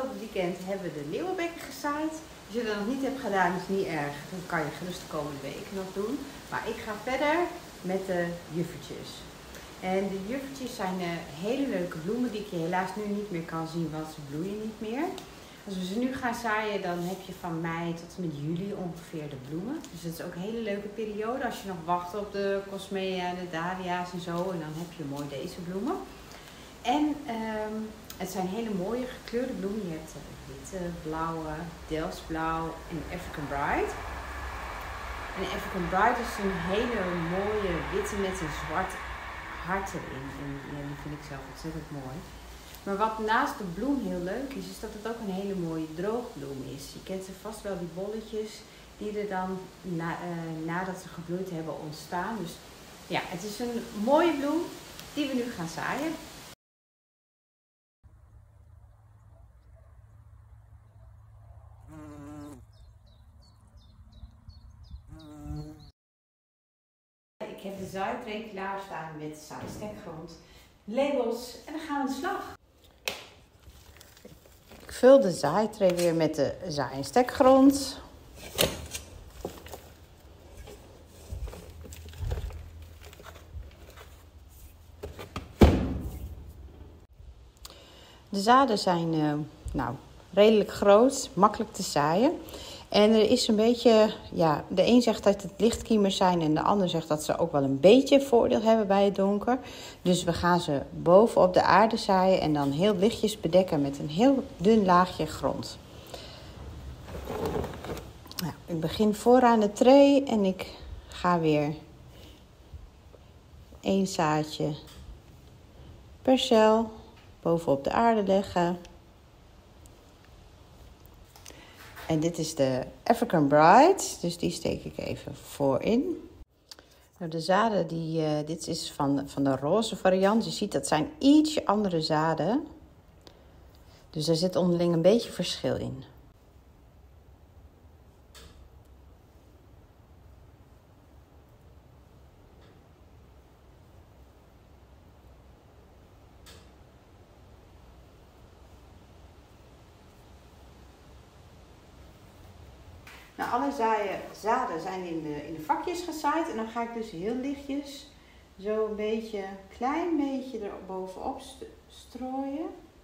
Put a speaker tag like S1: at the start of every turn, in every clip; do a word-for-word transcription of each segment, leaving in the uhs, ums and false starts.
S1: afgelopen weekend hebben we de leeuwenbekken gezaaid. Als je dat nog niet hebt gedaan, is niet erg. Dan kan je gerust de komende weken nog doen. Maar ik ga verder met de juffertjes. En de juffertjes zijn uh, hele leuke bloemen die ik je helaas nu niet meer kan zien, want ze bloeien niet meer. Als we ze nu gaan zaaien, dan heb je van mei tot en met juli ongeveer de bloemen. Dus het is ook een hele leuke periode als je nog wacht op de cosmea en de dahlia's en zo. En dan heb je mooi deze bloemen. En um, het zijn hele mooie gekleurde bloemen. Je hebt uh, witte, blauwe, Delftsblauw en African Bright. En African Bright is een hele mooie witte met een zwart hart erin. En ja, die vind ik zelf ontzettend mooi. Maar wat naast de bloem heel leuk is, is dat het ook een hele mooie droogbloem is. Je kent ze vast wel, die bolletjes die er dan na, uh, nadat ze gebloeid hebben ontstaan. Dus ja, het is een mooie bloem die we nu gaan zaaien. Ik heb de zaaitray klaarstaan met zaaistekgrond, labels en dan gaan we aan de slag. Ik vul de zaaitray weer met de zaai- en stekgrond. De zaden zijn uh, nou, redelijk groot, makkelijk te zaaien. En er is een beetje, ja, de een zegt dat het lichtkiemers zijn en de ander zegt dat ze ook wel een beetje voordeel hebben bij het donker. Dus we gaan ze boven op de aarde zaaien en dan heel lichtjes bedekken met een heel dun laagje grond. Nou, ik begin vooraan de tray en ik ga weer één zaadje per cel bovenop de aarde leggen. En dit is de African Bright, dus die steek ik even voorin. Nou, de zaden, die, uh, dit is van, van de roze variant. Je ziet dat zijn ietsje andere zaden. Dus er zit onderling een beetje verschil in. Nou, alle zaaien, zaden zijn in de, in de vakjes gezaaid en dan ga ik dus heel lichtjes zo een beetje, klein beetje er bovenop strooien.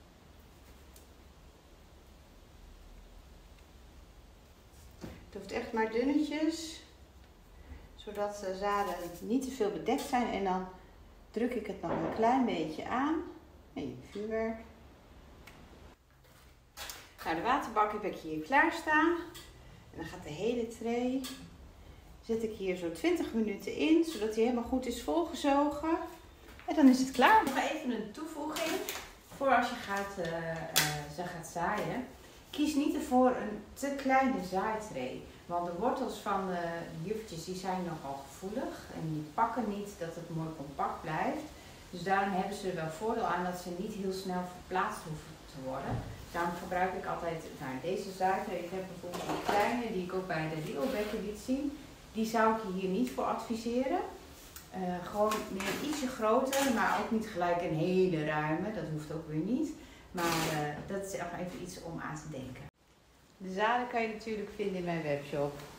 S1: Het hoeft echt maar dunnetjes, zodat de zaden niet te veel bedekt zijn en dan druk ik het nog een klein beetje aan. Even vuurwerk. Nou, de waterbak heb ik hier klaarstaan. En dan gaat de hele tray, zet ik hier zo twintig minuten in, zodat hij helemaal goed is volgezogen. En dan is het klaar. Nog even een toevoeging voor als je gaat, uh, uh, ze gaat zaaien. Kies niet ervoor een te kleine zaaitray. Want de wortels van de juffertjes die zijn nogal gevoelig en die pakken niet dat het mooi compact blijft. Dus daarom hebben ze er wel voordeel aan dat ze niet heel snel verplaatst hoeven te worden. Daarom gebruik ik altijd nou, deze zaaitray. Ik heb bijvoorbeeld een kleine die ik ook bij de leeuwenbekken liet zien. Die zou ik je hier niet voor adviseren. Uh, gewoon meer ietsje groter, maar ook niet gelijk een hele ruime. Dat hoeft ook weer niet. Maar uh, dat is echt even iets om aan te denken. De zaden kan je natuurlijk vinden in mijn webshop.